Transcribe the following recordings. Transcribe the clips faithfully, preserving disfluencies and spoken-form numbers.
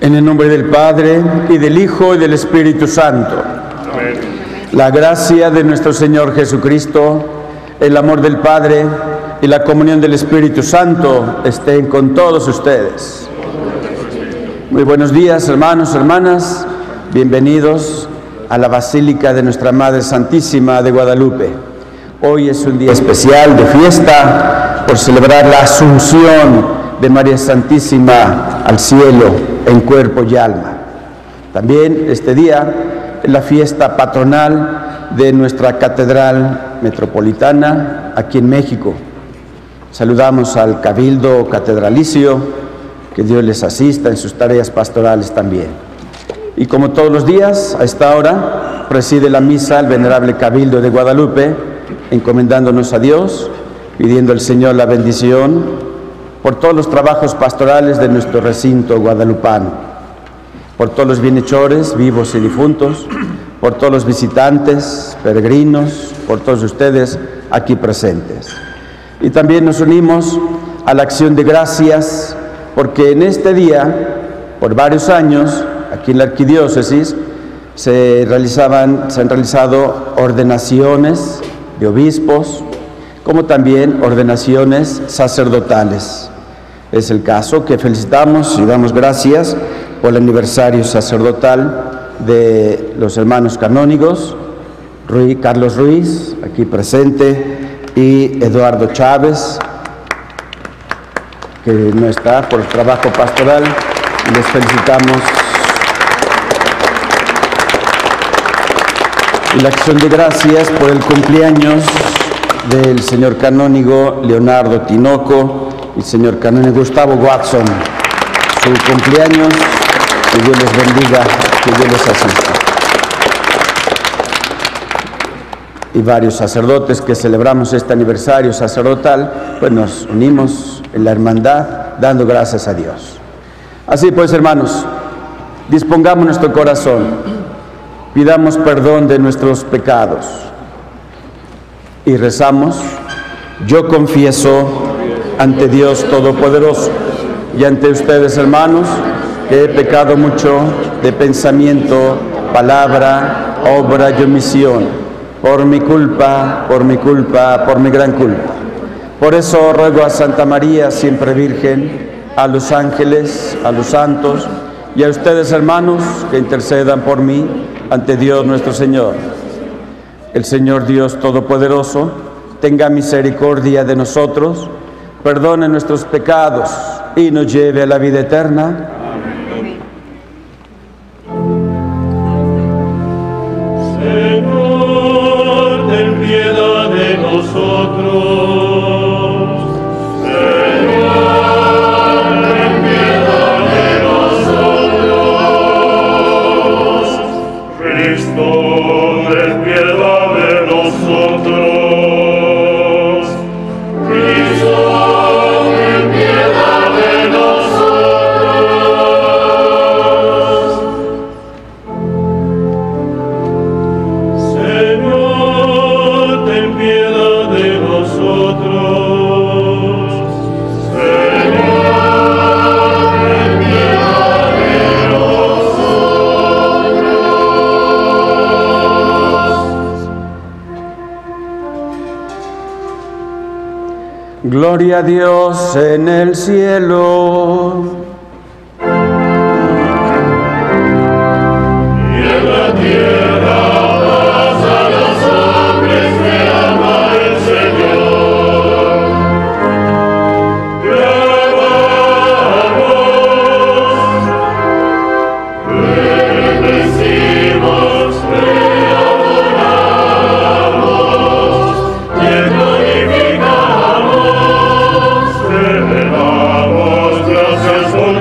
En el nombre del Padre, y del Hijo, y del Espíritu Santo. Amén. La gracia de nuestro Señor Jesucristo, el amor del Padre y la comunión del Espíritu Santo estén con todos ustedes. Muy buenos días, hermanos, hermanas. Bienvenidos a la Basílica de Nuestra Madre Santísima de Guadalupe. Hoy es un día especial de fiesta por celebrar la Asunción de María Santísima al cielo en cuerpo y alma. También este día es la fiesta patronal de nuestra Catedral Metropolitana aquí en México. Saludamos al Cabildo Catedralicio, que Dios les asista en sus tareas pastorales también. Y como todos los días, a esta hora, preside la misa el Venerable Cabildo de Guadalupe, encomendándonos a Dios, pidiendo al Señor la bendición por todos los trabajos pastorales de nuestro recinto guadalupano, por todos los bienhechores, vivos y difuntos, por todos los visitantes, peregrinos, por todos ustedes aquí presentes. Y también nos unimos a la acción de gracias, porque en este día, por varios años, aquí en la arquidiócesis, se realizaban, se han realizado ordenaciones de obispos, como también ordenaciones sacerdotales. Es el caso que felicitamos y damos gracias por el aniversario sacerdotal de los hermanos canónigos, Ruiz, Carlos Ruiz, aquí presente, y Eduardo Chávez, que no está por el trabajo pastoral. Les felicitamos. Y la acción de gracias por el cumpleaños del señor canónigo Leonardo Tinoco y el señor canónigo Gustavo Watson. Su cumpleaños, que Dios les bendiga, que Dios les asista. Y varios sacerdotes que celebramos este aniversario sacerdotal, pues nos unimos en la hermandad dando gracias a Dios. Así pues, hermanos, dispongamos nuestro corazón, pidamos perdón de nuestros pecados y rezamos: yo confieso ante Dios Todopoderoso y ante ustedes, hermanos, que he pecado mucho de pensamiento, palabra, obra y omisión, por mi culpa, por mi culpa, por mi gran culpa. Por eso ruego a Santa María, siempre Virgen, a los ángeles, a los santos y a ustedes, hermanos, que intercedan por mí ante Dios nuestro Señor. El Señor Dios Todopoderoso tenga misericordia de nosotros, perdone nuestros pecados y nos lleve a la vida eterna. Amén. Señor, ten piedad de nosotros. Señor, ten piedad de nosotros. Cristo, ten piedad de nosotros. Gloria a Dios en el cielo. Y en la tierra paz a los hombres que ama el Señor. Te amamos, te bendecimos, te adoramos, te glorificamos. Te damos gracias por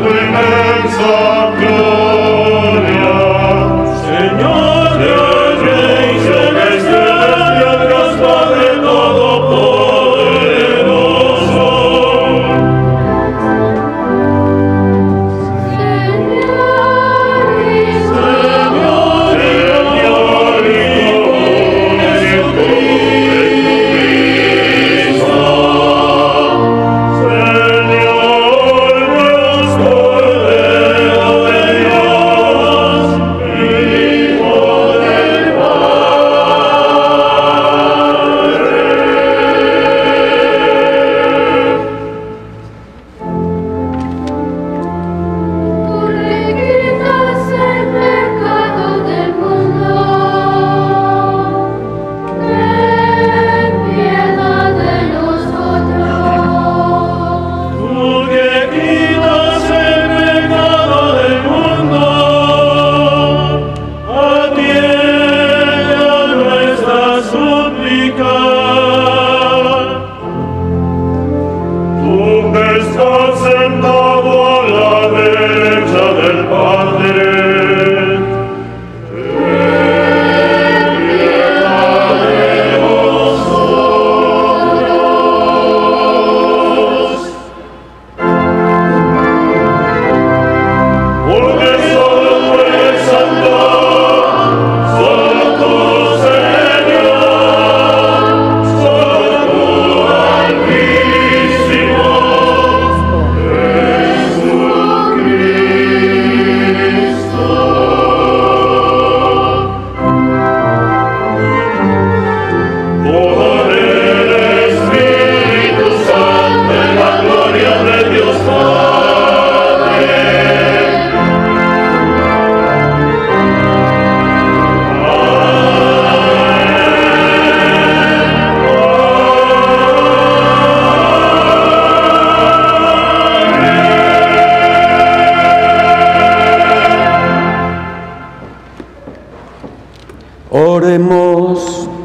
Oremos.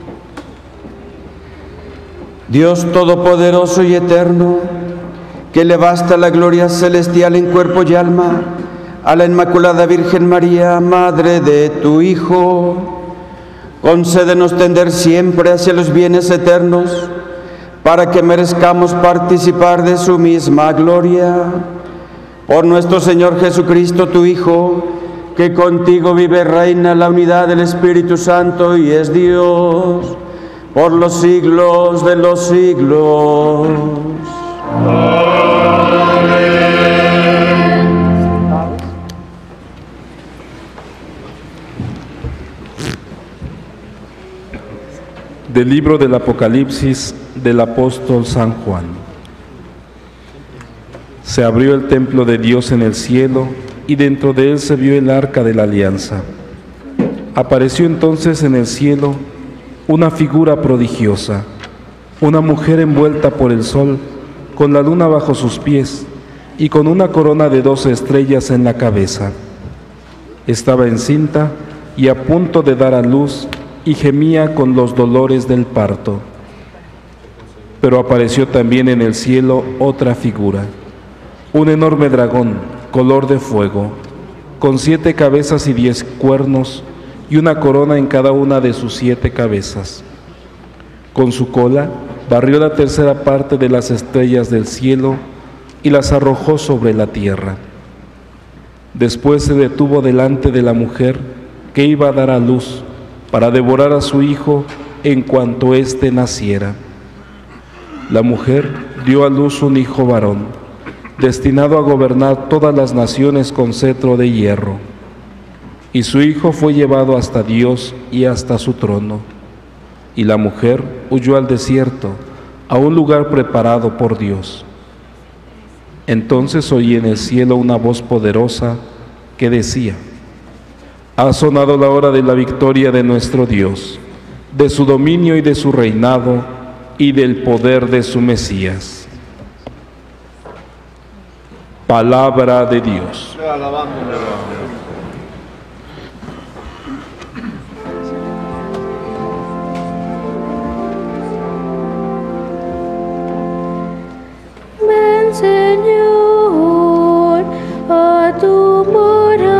Dios Todopoderoso y Eterno, que le basta la gloria celestial en cuerpo y alma a la Inmaculada Virgen María, Madre de tu Hijo, concédenos tender siempre hacia los bienes eternos, para que merezcamos participar de su misma gloria. Por nuestro Señor Jesucristo, tu Hijo, que contigo vive y reina en la unidad del Espíritu Santo y es Dios, por los siglos de los siglos. Del libro del Apocalipsis del apóstol San Juan. Se abrió el templo de Dios en el cielo, y dentro de él se vio el arca de la alianza. Apareció entonces en el cielo una figura prodigiosa, una mujer envuelta por el sol, con la luna bajo sus pies, y con una corona de doce estrellas en la cabeza. Estaba encinta y a punto de dar a luz, y gemía con los dolores del parto. Pero apareció también en el cielo otra figura, un enorme dragón, color de fuego, con siete cabezas y diez cuernos, y una corona en cada una de sus siete cabezas. Con su cola barrió la tercera parte de las estrellas del cielo y las arrojó sobre la tierra. Después se detuvo delante de la mujer que iba a dar a luz, para devorar a su hijo en cuanto éste naciera. La mujer dio a luz un hijo varón, destinado a gobernar todas las naciones con cetro de hierro. Y su hijo fue llevado hasta Dios y hasta su trono. Y la mujer huyó al desierto, a un lugar preparado por Dios. Entonces oí en el cielo una voz poderosa que decía: ha sonado la hora de la victoria de nuestro Dios, de su dominio y de su reinado, y del poder de su Mesías. Palabra de Dios. Te alabamos, Ven, Señor, a tu morada.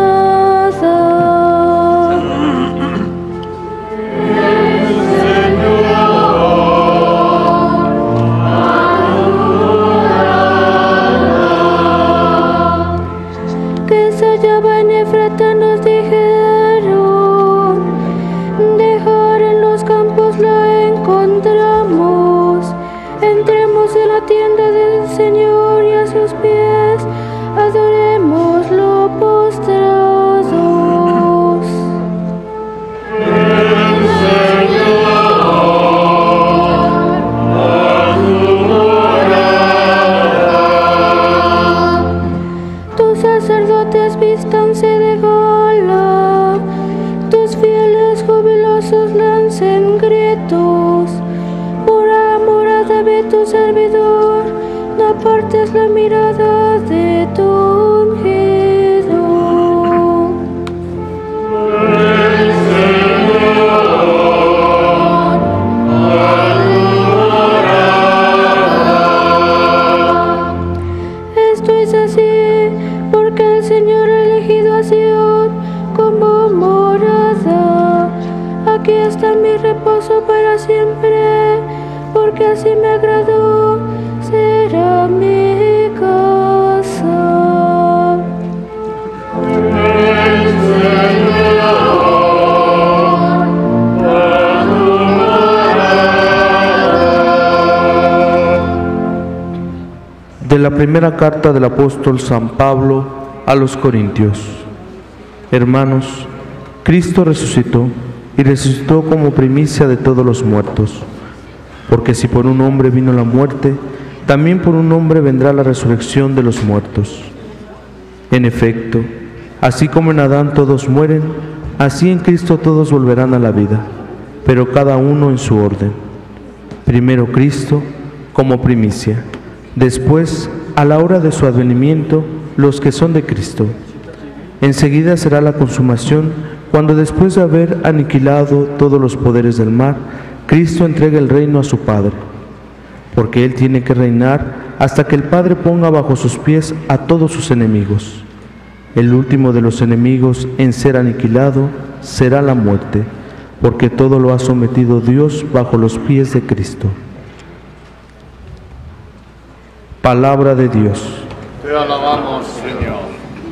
Que se hallaba en Efrata nos dijeron, dejar en los campos la encontramos. Entremos en la tienda del Señor y a sus pies adorémoslo postrados. El Señor, a tu morada. Tus sacerdotes vístanse de gala, tus fieles jubilosos lancen gritos. Por amor a David tu servidor, no apartes la mirada de tu ungido. El Señor, a tu morada. Esto es así porque el Señor ha elegido a Sion como morada. Aquí está mi reposo para siempre, porque así me agradó, será mi casa. El Señor, a tu morada. De la primera carta del apóstol San Pablo a los Corintios. Hermanos, Cristo resucitó, y resucitó como primicia de todos los muertos. Porque si por un hombre vino la muerte, también por un hombre vendrá la resurrección de los muertos. En efecto, así como en Adán todos mueren, así en Cristo todos volverán a la vida, pero cada uno en su orden. Primero Cristo como primicia, después, a la hora de su advenimiento, los que son de Cristo. Enseguida será la consumación, cuando después de haber aniquilado todos los poderes del mar, Cristo entrega el reino a su Padre, porque Él tiene que reinar hasta que el Padre ponga bajo sus pies a todos sus enemigos. El último de los enemigos en ser aniquilado será la muerte, porque todo lo ha sometido Dios bajo los pies de Cristo. Palabra de Dios. Te alabamos, Señor.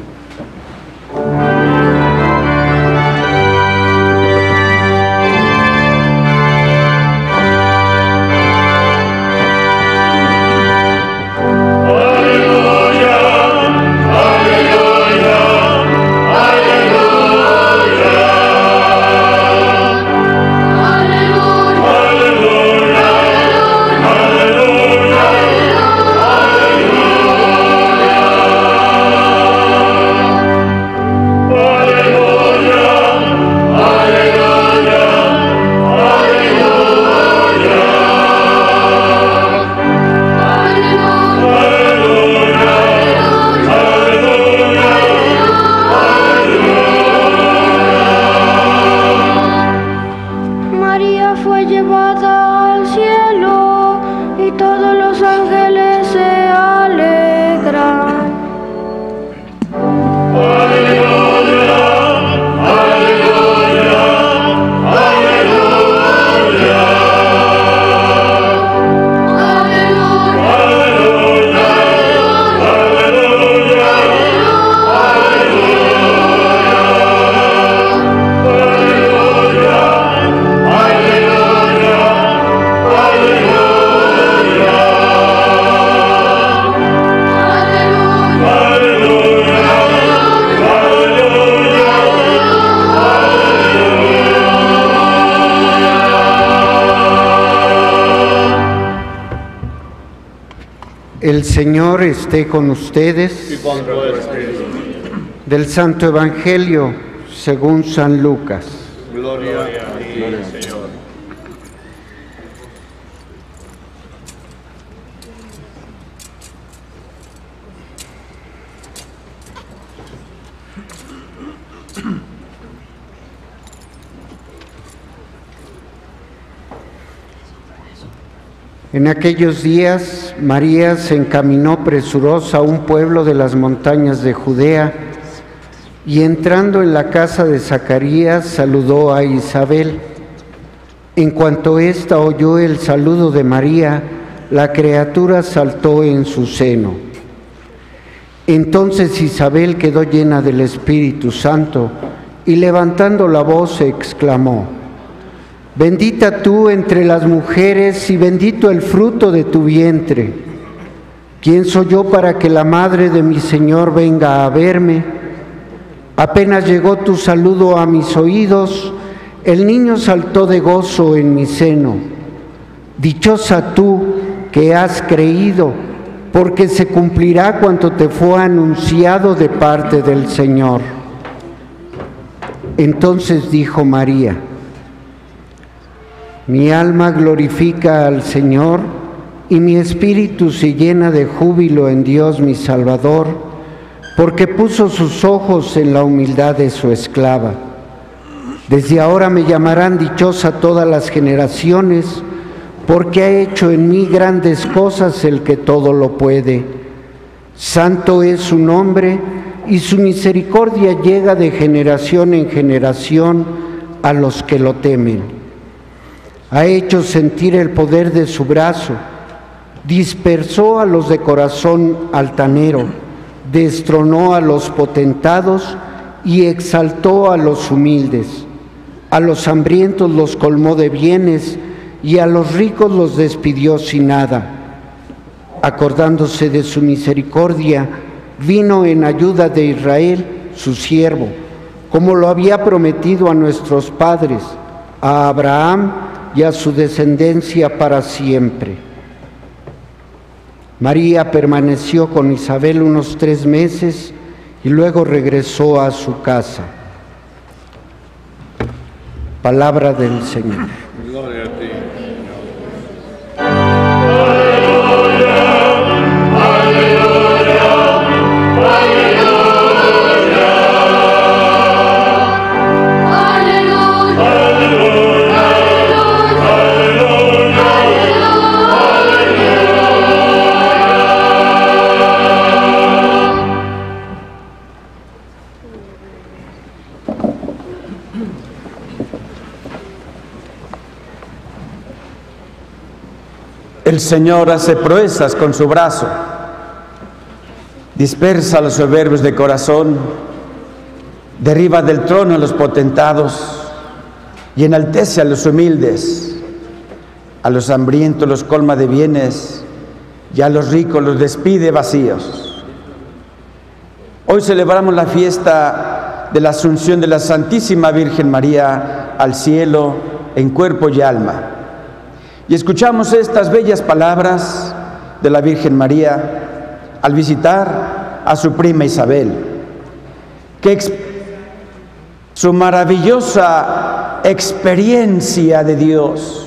El Señor esté con ustedes. Y con tu espíritu. Del Santo Evangelio según San Lucas. Gloria a ti, Señor. En aquellos días, María se encaminó presurosa a un pueblo de las montañas de Judea y entrando en la casa de Zacarías saludó a Isabel. En cuanto ésta oyó el saludo de María, la criatura saltó en su seno. Entonces Isabel quedó llena del Espíritu Santo y levantando la voz exclamó: Bendita tú entre las mujeres y bendito el fruto de tu vientre. ¿Quién soy yo para que la madre de mi Señor venga a verme? Apenas llegó tu saludo a mis oídos, el niño saltó de gozo en mi seno. Dichosa tú que has creído, porque se cumplirá cuanto te fue anunciado de parte del Señor. Entonces dijo María: Mi alma glorifica al Señor, y mi espíritu se llena de júbilo en Dios mi Salvador, porque puso sus ojos en la humildad de su esclava. Desde ahora me llamarán dichosa todas las generaciones, porque ha hecho en mí grandes cosas el que todo lo puede. Santo es su nombre, y su misericordia llega de generación en generación a los que lo temen. Ha hecho sentir el poder de su brazo, dispersó a los de corazón altanero, destronó a los potentados y exaltó a los humildes. A los hambrientos los colmó de bienes y a los ricos los despidió sin nada. Acordándose de su misericordia, vino en ayuda de Israel, su siervo, como lo había prometido a nuestros padres, a Abraham y a su descendencia para siempre. María permaneció con Isabel unos tres meses y luego regresó a su casa. Palabra del Señor. Gloria a ti. Aleluya, aleluya, aleluya. El Señor hace proezas con su brazo, dispersa a los soberbios de corazón, derriba del trono a los potentados y enaltece a los humildes. A los hambrientos los colma de bienes y a los ricos los despide vacíos. Hoy celebramos la fiesta de la Asunción de la Santísima Virgen María al cielo en cuerpo y alma. Y escuchamos estas bellas palabras de la Virgen María al visitar a su prima Isabel, que expresa su maravillosa experiencia de Dios.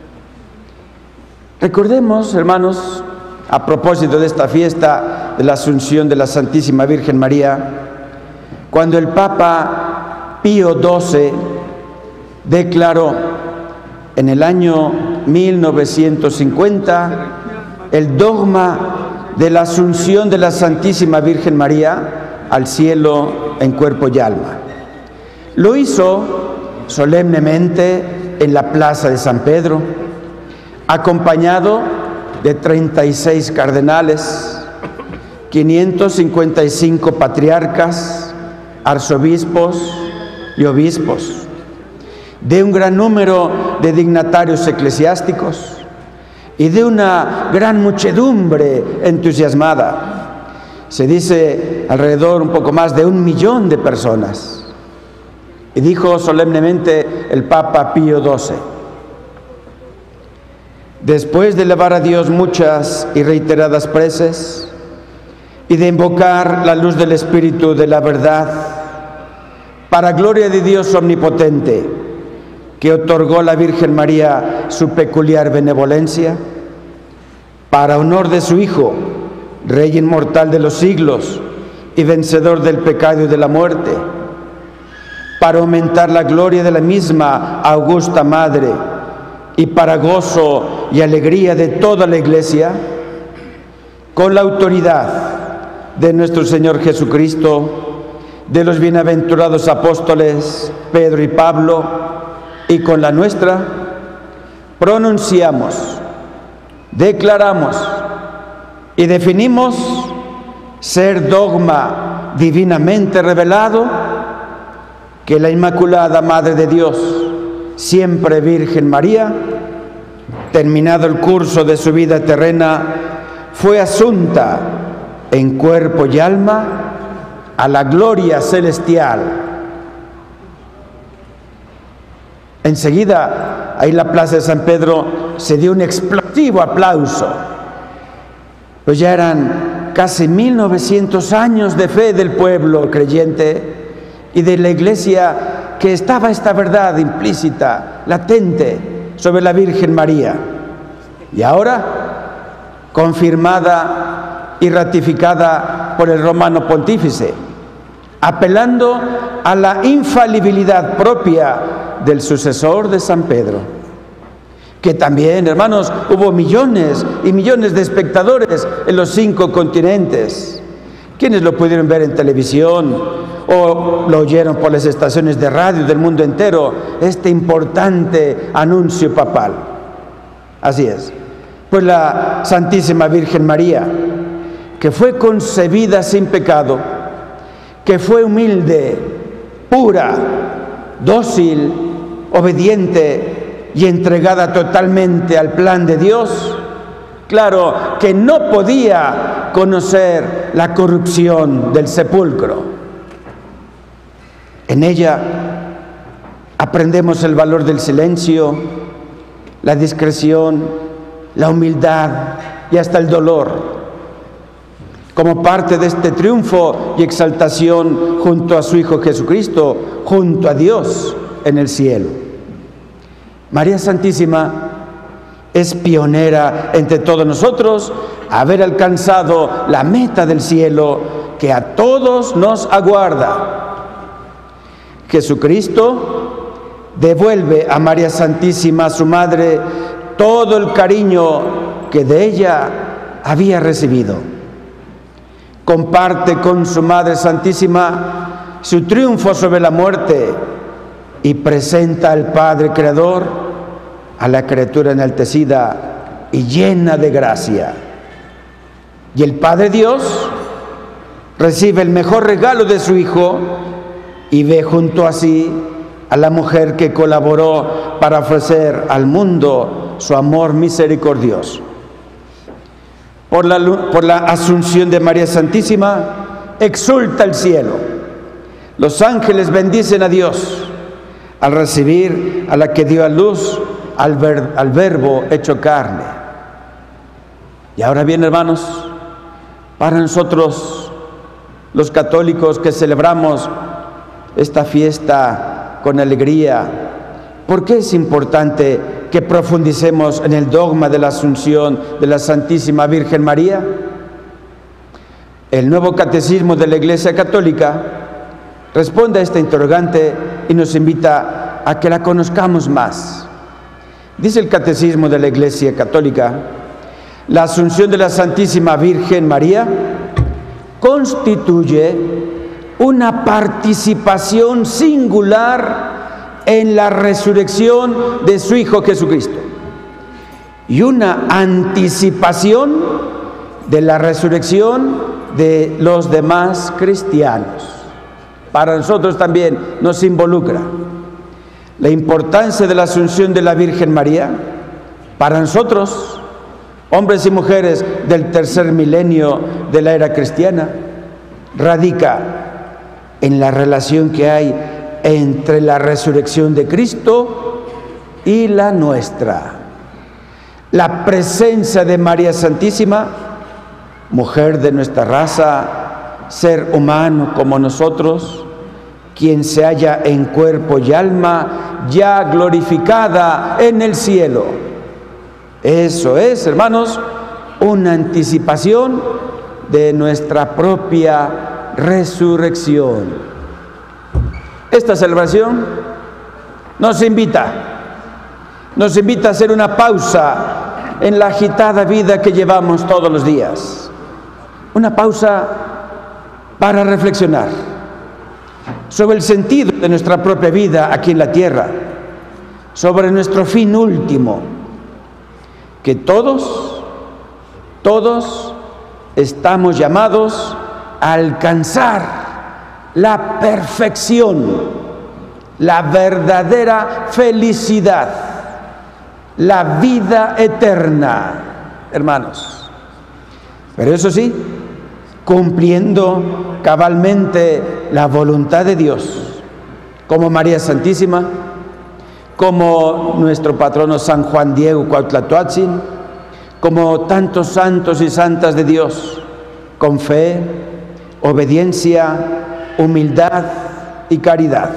Recordemos, hermanos, a propósito de esta fiesta de la Asunción de la Santísima Virgen María, cuando el Papa Pío doce declaró en el año mil novecientos cincuenta el dogma de la Asunción de la Santísima Virgen María al cielo en cuerpo y alma. Lo hizo solemnemente en la plaza de San Pedro, acompañado de treinta y seis cardenales, quinientos cincuenta y cinco patriarcas, arzobispos y obispos, de un gran número de dignatarios eclesiásticos y de una gran muchedumbre entusiasmada. Se dice alrededor un poco más de un millón de personas. Y dijo solemnemente el Papa Pío doce: después de elevar a Dios muchas y reiteradas preces y de invocar la luz del Espíritu de la verdad, para gloria de Dios omnipotente, que otorgó a la Virgen María su peculiar benevolencia, para honor de su Hijo, Rey inmortal de los siglos y vencedor del pecado y de la muerte, para aumentar la gloria de la misma augusta Madre y para gozo y alegría de toda la Iglesia, con la autoridad de nuestro Señor Jesucristo, de los bienaventurados apóstoles Pedro y Pablo, y con la nuestra, pronunciamos, declaramos y definimos ser dogma divinamente revelado que la Inmaculada Madre de Dios, siempre Virgen María, terminado el curso de su vida terrena, fue asunta en cuerpo y alma a la gloria celestial. Enseguida, ahí en la plaza de San Pedro, se dio un explosivo aplauso, pues ya eran casi mil novecientos años de fe del pueblo creyente y de la Iglesia, que estaba esta verdad implícita, latente, sobre la Virgen María. Y ahora, confirmada y ratificada por el romano pontífice, apelando a la infalibilidad propia del sucesor de San Pedro, que también, hermanos, hubo millones y millones de espectadores en los cinco continentes, quienes lo pudieron ver en televisión o lo oyeron por las estaciones de radio del mundo entero, este importante anuncio papal. Así es, pues la Santísima Virgen María, que fue concebida sin pecado, que fue humilde, pura, dócil, obediente y entregada totalmente al plan de Dios, claro que no podía conocer la corrupción del sepulcro. En ella aprendemos el valor del silencio, la discreción, la humildad y hasta el dolor, como parte de este triunfo y exaltación junto a su Hijo Jesucristo, junto a Dios en el cielo. María Santísima es pionera entre todos nosotros, haber alcanzado la meta del cielo que a todos nos aguarda. Jesucristo devuelve a María Santísima, su madre, todo el cariño que de ella había recibido. Comparte con su Madre Santísima su triunfo sobre la muerte y presenta al Padre Creador, a la criatura enaltecida, y llena de gracia. Y el Padre Dios recibe el mejor regalo de su Hijo y ve junto a sí a la mujer que colaboró para ofrecer al mundo su amor misericordioso. Por la, por la asunción de María Santísima, exulta el cielo. Los ángeles bendicen a Dios al recibir a la que dio a luz al, ver, al Verbo hecho carne. Y ahora bien, hermanos, para nosotros, los católicos que celebramos esta fiesta con alegría, ¿por qué es importante que profundicemos en el dogma de la Asunción de la Santísima Virgen María? El nuevo catecismo de la Iglesia Católica responde a esta interrogante y nos invita a que la conozcamos más. Dice el catecismo de la Iglesia Católica: la Asunción de la Santísima Virgen María constituye una participación singular en la resurrección de su Hijo Jesucristo y una anticipación de la resurrección de los demás cristianos. Para nosotros también nos involucra la importancia de la Asunción de la Virgen María. Para nosotros, hombres y mujeres del tercer milenio de la era cristiana, radica en la relación que hay entre la resurrección de Cristo y la nuestra. La presencia de María Santísima, mujer de nuestra raza, ser humano como nosotros, quien se halla en cuerpo y alma, ya glorificada en el cielo. Eso es, hermanos, una anticipación de nuestra propia resurrección. Esta celebración nos invita, nos invita a hacer una pausa en la agitada vida que llevamos todos los días. Una pausa para reflexionar sobre el sentido de nuestra propia vida aquí en la tierra, sobre nuestro fin último, que todos, todos estamos llamados a alcanzar la perfección, la verdadera felicidad, la vida eterna, hermanos. Pero eso sí, cumpliendo cabalmente la voluntad de Dios, como María Santísima, como nuestro patrono San Juan Diego Cuauhtlatoatzin, como tantos santos y santas de Dios, con fe, obediencia, humildad y caridad,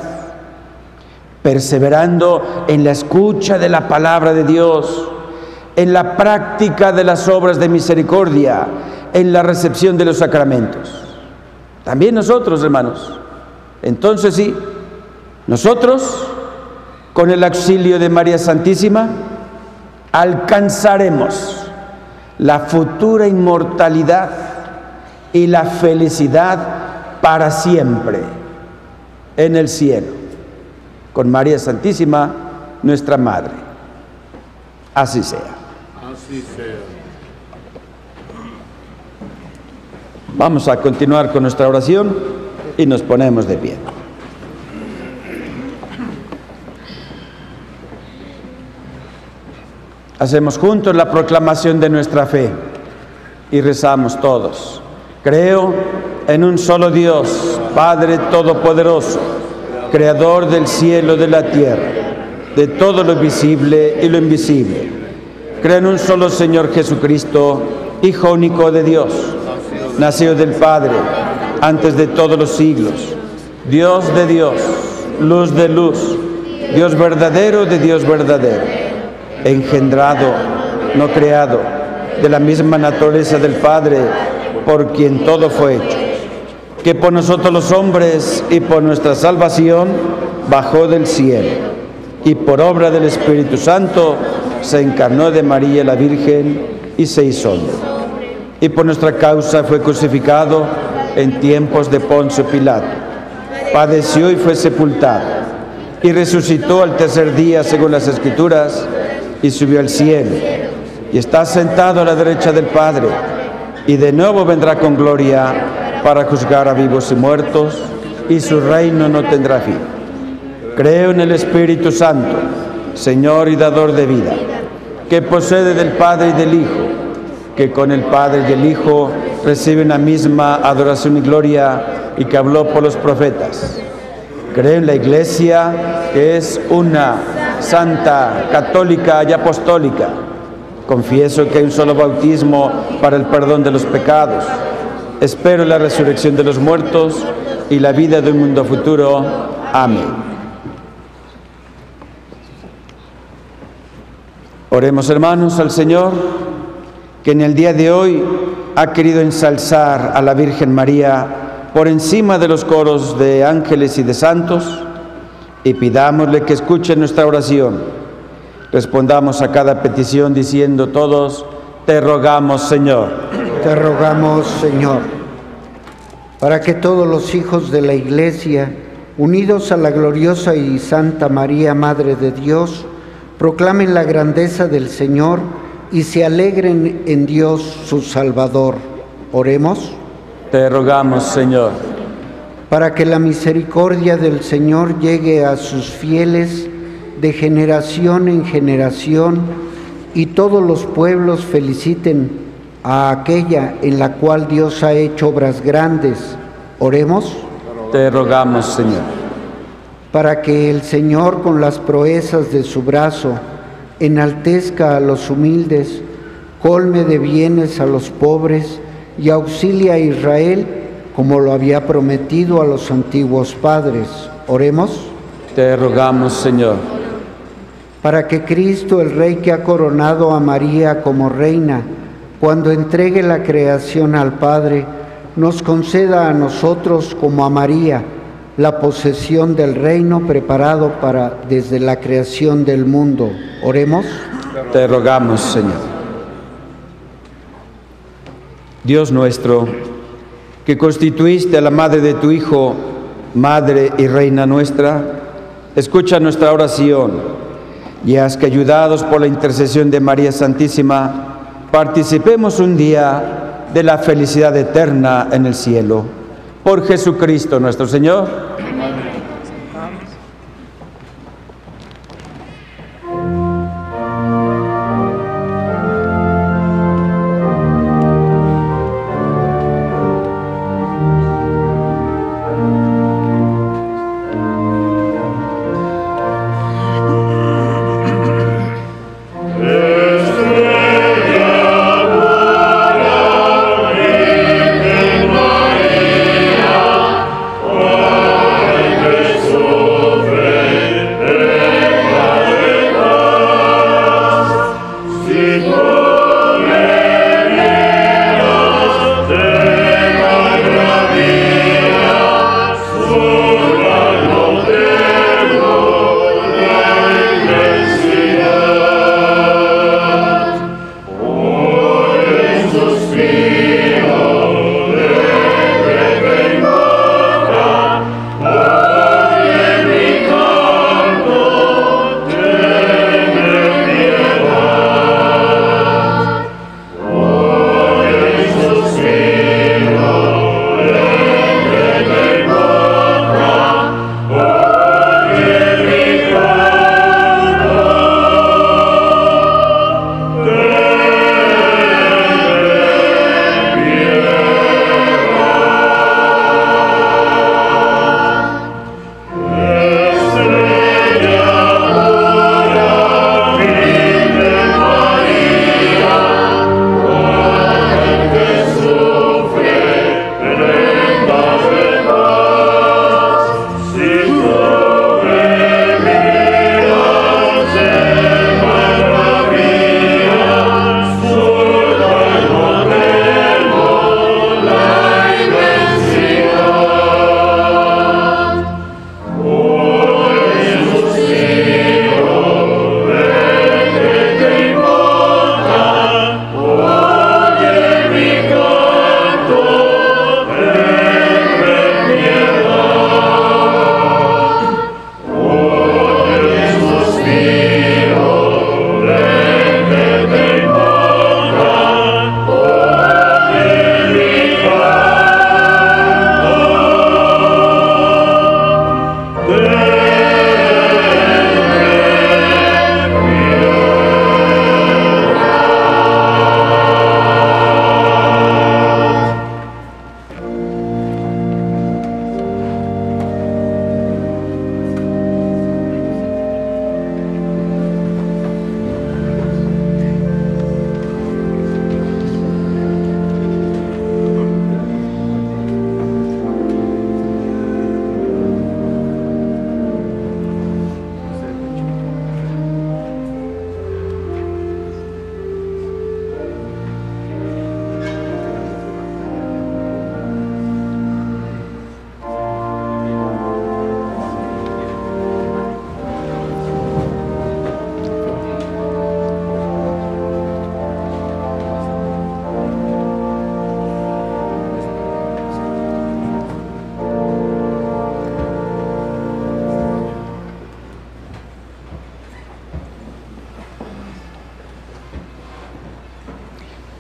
perseverando en la escucha de la palabra de Dios, en la práctica de las obras de misericordia, en la recepción de los sacramentos. También nosotros, hermanos, entonces sí, nosotros, con el auxilio de María Santísima, alcanzaremos la futura inmortalidad y la felicidad para siempre en el cielo, con María Santísima, nuestra Madre. Así sea. Así sea. Vamos a continuar con nuestra oración y nos ponemos de pie. Hacemos juntos la proclamación de nuestra fe y rezamos todos. Creo en un solo Dios, Padre Todopoderoso, Creador del cielo y de la tierra, de todo lo visible y lo invisible. Creo en un solo Señor Jesucristo, Hijo único de Dios, nacido del Padre, antes de todos los siglos, Dios de Dios, luz de luz, Dios verdadero de Dios verdadero, engendrado, no creado, de la misma naturaleza del Padre, por quien todo fue hecho, que por nosotros los hombres y por nuestra salvación bajó del cielo, y por obra del Espíritu Santo se encarnó de María la Virgen y se hizo hombre, y por nuestra causa fue crucificado en tiempos de Poncio Pilato, padeció y fue sepultado, y resucitó al tercer día según las Escrituras, y subió al cielo, y está sentado a la derecha del Padre, y de nuevo vendrá con gloria para juzgar a vivos y muertos, y su reino no tendrá fin. Creo en el Espíritu Santo, Señor y dador de vida, que procede del Padre y del Hijo, que con el Padre y el Hijo recibe una misma adoración y gloria, y que habló por los profetas. Creo en la Iglesia, que es una, santa, católica y apostólica. Confieso que hay un solo bautismo para el perdón de los pecados. Espero la resurrección de los muertos y la vida de un mundo futuro. Amén. Oremos, hermanos, al Señor, que en el día de hoy ha querido ensalzar a la Virgen María por encima de los coros de ángeles y de santos, y pidámosle que escuche nuestra oración. Respondamos a cada petición diciendo todos: te rogamos, Señor. Te rogamos, Señor, para que todos los hijos de la Iglesia, unidos a la gloriosa y santa María, Madre de Dios, proclamen la grandeza del Señor y se alegren en Dios su Salvador. Oremos. Te rogamos, Señor, para que la misericordia del Señor llegue a sus fieles de generación en generación, y todos los pueblos feliciten a aquella en la cual Dios ha hecho obras grandes. Oremos. Te rogamos, Señor, para que el Señor, con las proezas de su brazo, enaltezca a los humildes, colme de bienes a los pobres y auxilie a Israel como lo había prometido a los antiguos padres. Oremos. te rogamos, Señor, para que Cristo, el Rey que ha coronado a María como reina, cuando entregue la creación al Padre, nos conceda a nosotros como a María la posesión del reino preparado para desde la creación del mundo. Oremos. te rogamos, Señor. Dios nuestro, que constituiste a la madre de tu Hijo, madre y reina nuestra, escucha nuestra oración y haz que, ayudados por la intercesión de María Santísima, participemos un día de la felicidad eterna en el cielo. Por Jesucristo nuestro Señor. María,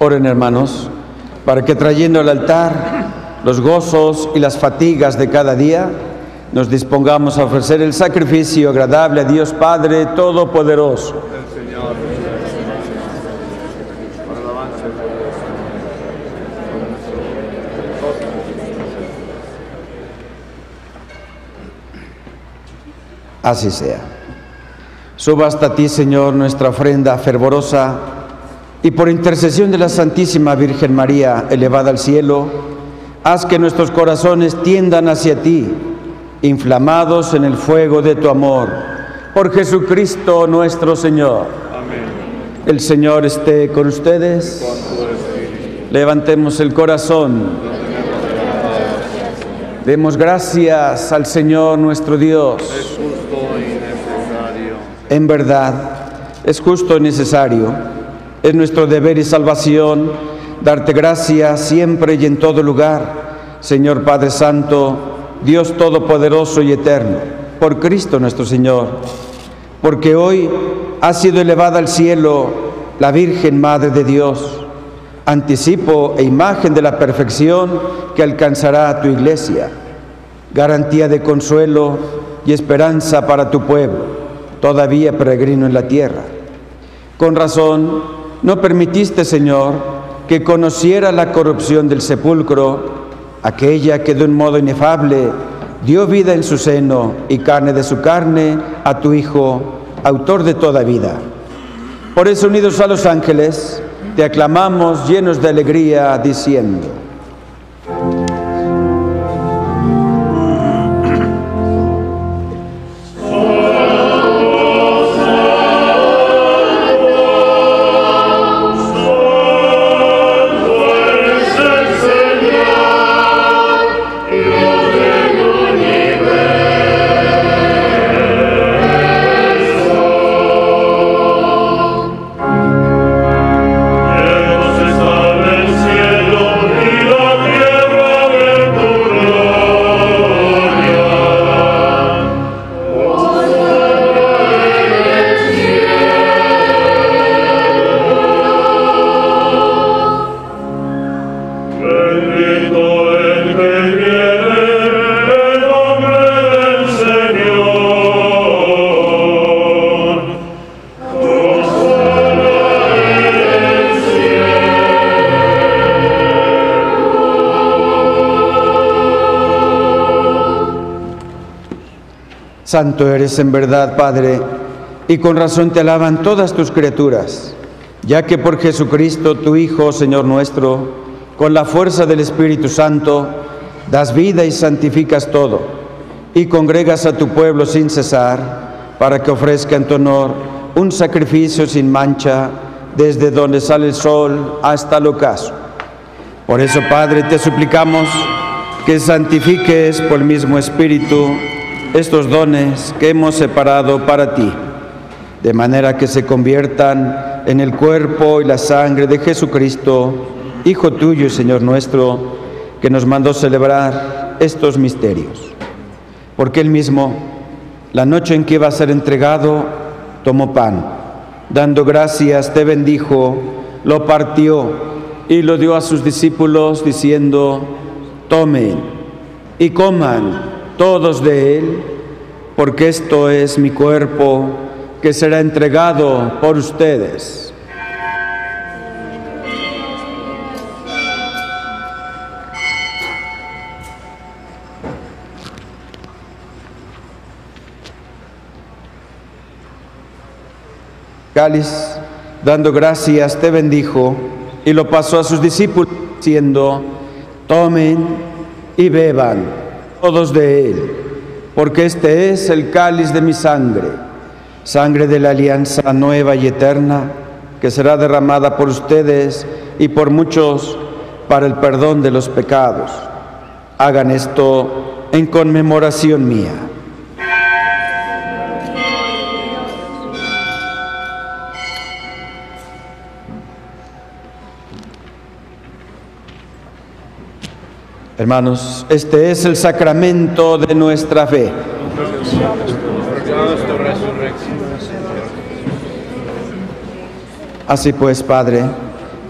Oren, hermanos, para que trayendo al altar los gozos y las fatigas de cada día, nos dispongamos a ofrecer el sacrificio agradable a Dios Padre Todopoderoso. El Señor, para alabanza de Así sea. Suba hasta ti, Señor, nuestra ofrenda fervorosa, y por intercesión de la Santísima Virgen María, elevada al cielo, haz que nuestros corazones tiendan hacia ti, inflamados en el fuego de tu amor. Por Jesucristo nuestro Señor. Amén. El Señor esté con ustedes. Con tu espíritu. Levantemos el corazón. Demos gracias al Señor nuestro Dios. Es justo y necesario. En verdad, es justo y necesario. Es nuestro deber y salvación darte gracias siempre y en todo lugar, Señor Padre Santo, Dios Todopoderoso y Eterno, por Cristo nuestro Señor, porque hoy ha sido elevada al cielo la Virgen Madre de Dios, anticipo e imagen de la perfección que alcanzará tu Iglesia, garantía de consuelo y esperanza para tu pueblo, todavía peregrino en la tierra. Con razón, no permitiste, Señor, que conociera la corrupción del sepulcro, aquella que de un modo inefable dio vida en su seno y carne de su carne a tu Hijo, autor de toda vida. Por eso, unidos a los ángeles, te aclamamos llenos de alegría, diciendo: Santo eres en verdad, Padre, y con razón te alaban todas tus criaturas, ya que por Jesucristo, tu Hijo, Señor nuestro, con la fuerza del Espíritu Santo, das vida y santificas todo, y congregas a tu pueblo sin cesar, para que ofrezca en tu honor un sacrificio sin mancha, desde donde sale el sol hasta el ocaso. Por eso, Padre, te suplicamos que santifiques por el mismo Espíritu estos dones que hemos separado para ti, de manera que se conviertan en el cuerpo y la sangre de Jesucristo, Hijo tuyo y Señor nuestro, que nos mandó celebrar estos misterios. Porque Él mismo, la noche en que iba a ser entregado, tomó pan, dando gracias, te bendijo, lo partió y lo dio a sus discípulos, diciendo: tomen y coman todos de él, porque esto es mi cuerpo que será entregado por ustedes. Cáliz, dando gracias, te bendijo y lo pasó a sus discípulos, diciendo: tomen y beban todos de él, porque este es el cáliz de mi sangre, sangre de la alianza nueva y eterna, que será derramada por ustedes y por muchos para el perdón de los pecados. Hagan esto en conmemoración mía. Hermanos, este es el sacramento de nuestra fe. Así pues, Padre,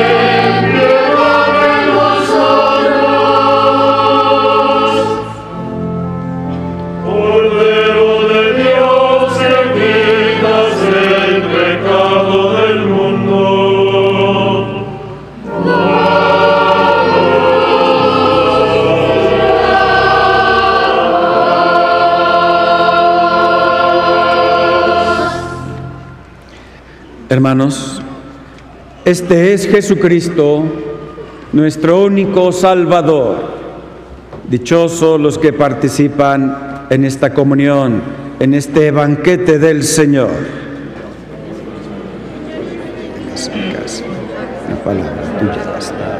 Hermanos, este es Jesucristo, nuestro único Salvador. Dichosos los que participan en esta comunión, en este banquete del Señor. La palabra tuya basta.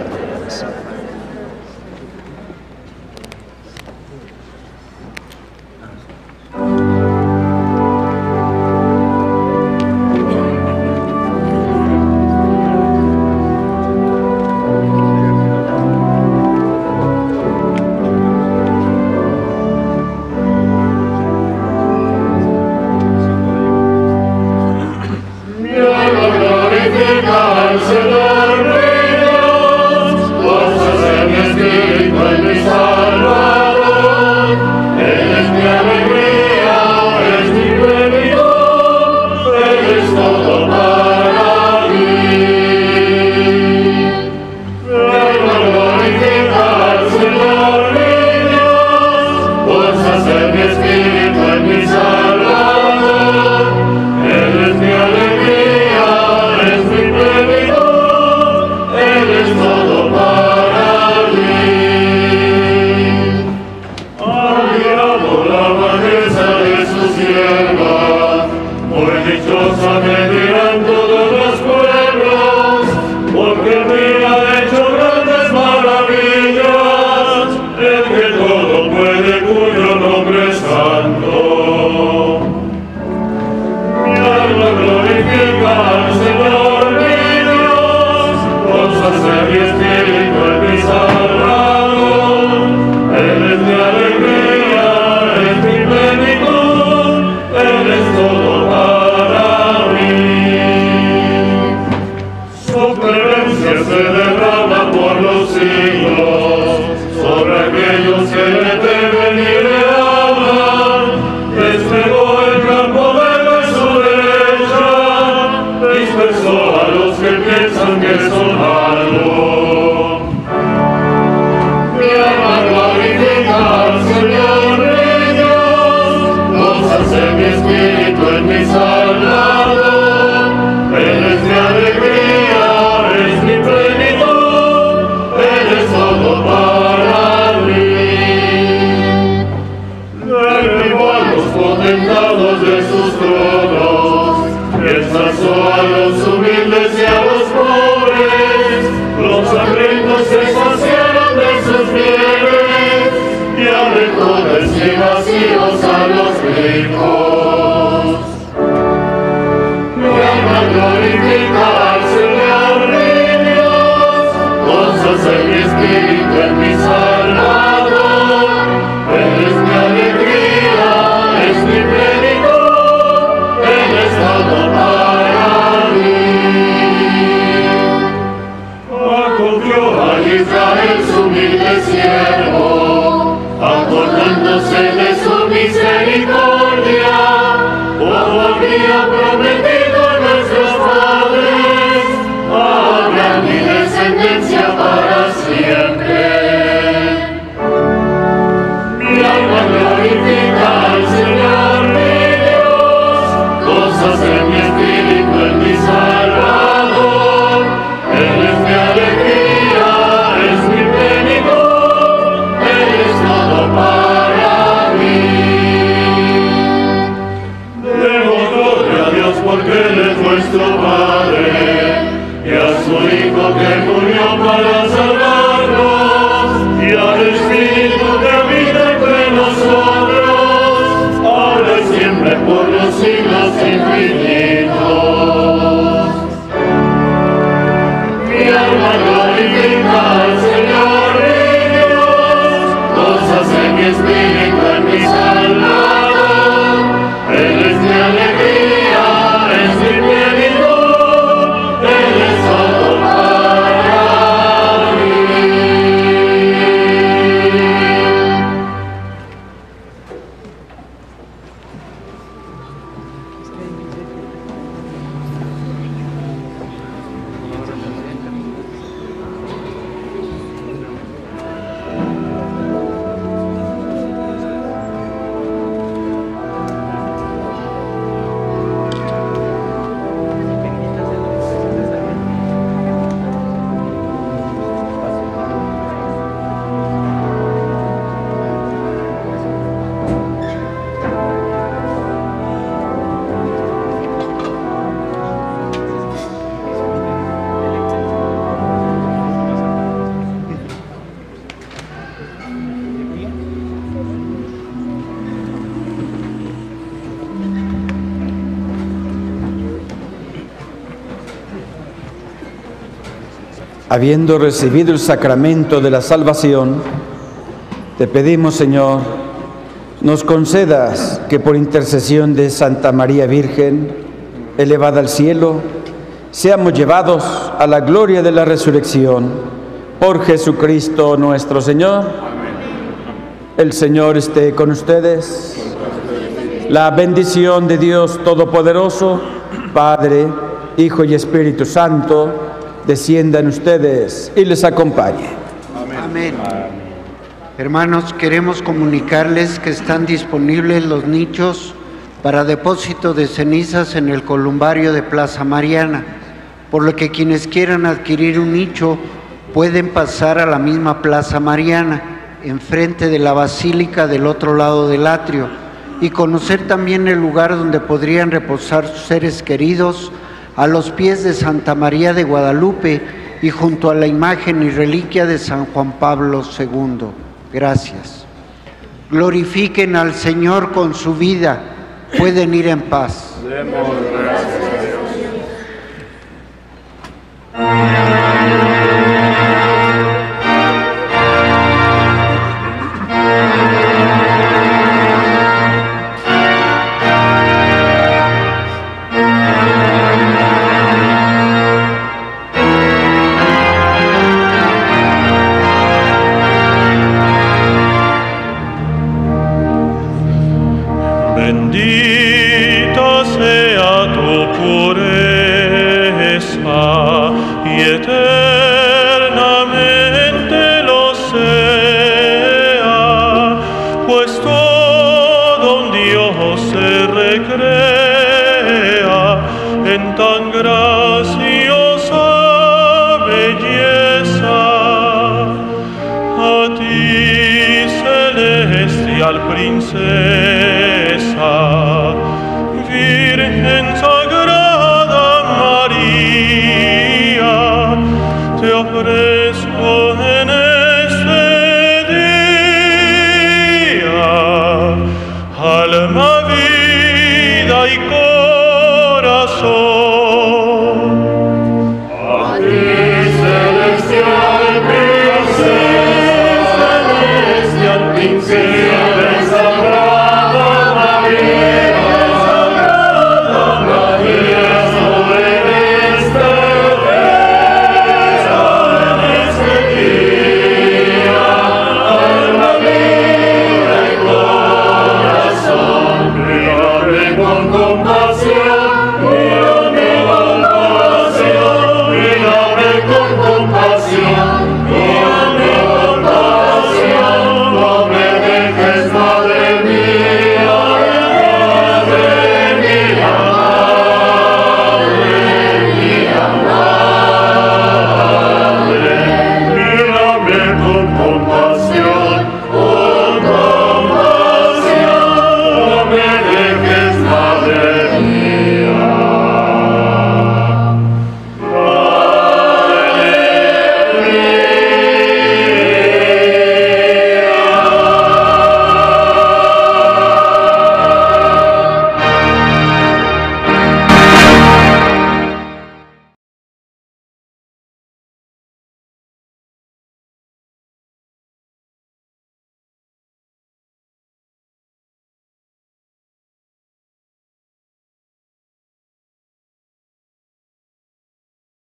Por los siglos infinitos. habiendo recibido el sacramento de la salvación, te pedimos, Señor, nos concedas que por intercesión de Santa María Virgen, elevada al cielo, seamos llevados a la gloria de la resurrección por Jesucristo nuestro Señor. El Señor esté con ustedes. La bendición de Dios Todopoderoso, Padre, Hijo y Espíritu Santo, descienda en ustedes y les acompañe. Amén. Amén. Hermanos, queremos comunicarles que están disponibles los nichos para depósito de cenizas en el columbario de Plaza Mariana, por lo que quienes quieran adquirir un nicho pueden pasar a la misma Plaza Mariana, enfrente de la Basílica del otro lado del atrio, y conocer también el lugar donde podrían reposar sus seres queridos a los pies de Santa María de Guadalupe y junto a la imagen y reliquia de San Juan Pablo segundo. Gracias. Glorifiquen al Señor con su vida. Pueden ir en paz. Demos gracias a Dios. Bendita sea tu pureza y eternamente lo sea, pues todo un Dios se recrea en tan graciosa belleza. A ti, celestial princesa,